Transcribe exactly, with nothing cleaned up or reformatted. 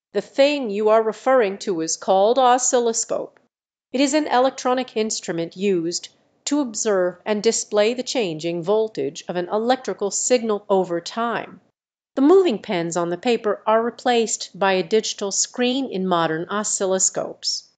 The thing you are referring to is called oscilloscope. It is an electronic instrument used to observe and display the changing voltage of an electrical signal over time. The moving pens on the paper are replaced by a digital screen in modern oscilloscopes.